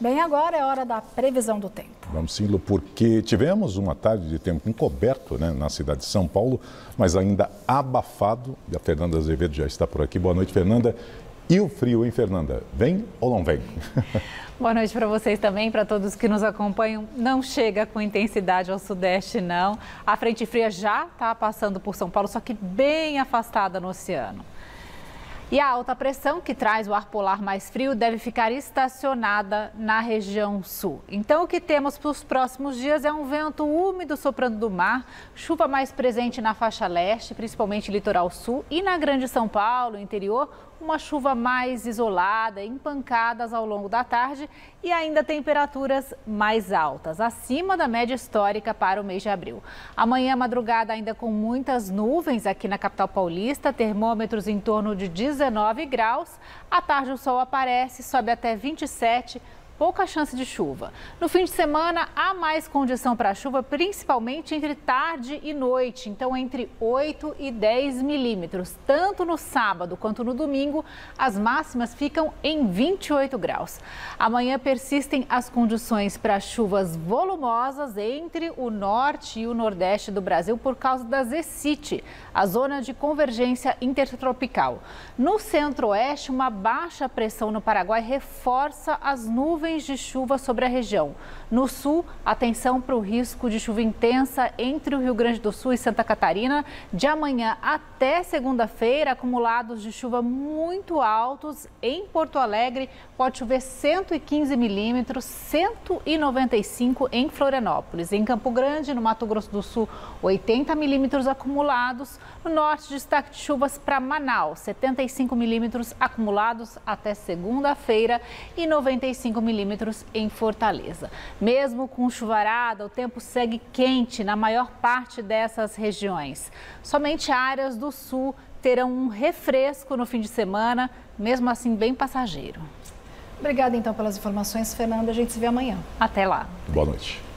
Bem, agora é hora da previsão do tempo. Vamos sim, Lu, porque tivemos uma tarde de tempo encoberto, né, na cidade de São Paulo, mas ainda abafado. E a Fernanda Azevedo já está por aqui. Boa noite, Fernanda. E o frio, hein, Fernanda? Vem ou não vem? Boa noite para vocês também, para todos que nos acompanham. Não chega com intensidade ao sudeste, não. A frente fria já está passando por São Paulo, só que bem afastada no oceano. E a alta pressão, que traz o ar polar mais frio, deve ficar estacionada na região sul. Então, o que temos para os próximos dias é um vento úmido soprando do mar, chuva mais presente na faixa leste, principalmente litoral sul, e na Grande São Paulo, interior, uma chuva mais isolada, em pancadas ao longo da tarde e ainda temperaturas mais altas, acima da média histórica para o mês de abril. Amanhã, madrugada, ainda com muitas nuvens aqui na capital paulista, termômetros em torno de 19 graus. À tarde, o sol aparece, sobe até 27, pouca chance de chuva. No fim de semana, há mais condição para chuva, principalmente entre tarde e noite. Então, entre 8 e 10 milímetros. Tanto no sábado quanto no domingo, as máximas ficam em 28 graus. Amanhã persistem as condições para chuvas volumosas entre o norte e o nordeste do Brasil por causa da Zecite, a zona de convergência intertropical. No centro-oeste, uma baixa pressão no Paraguai reforça as nuvens de chuva sobre a região. No sul, atenção para o risco de chuva intensa entre o Rio Grande do Sul e Santa Catarina. De amanhã até segunda-feira, acumulados de chuva muito altos. Em Porto Alegre, pode chover 115 milímetros, 195 em Florianópolis. Em Campo Grande, no Mato Grosso do Sul, 80 milímetros acumulados. No norte, destaque de chuvas para Manaus, 75 milímetros acumulados até segunda-feira e 95 milímetros em Fortaleza. Mesmo com chuvarada, o tempo segue quente na maior parte dessas regiões. Somente áreas do sul terão um refresco no fim de semana, mesmo assim bem passageiro. Obrigada então pelas informações, Fernanda. A gente se vê amanhã. Até lá. Boa noite.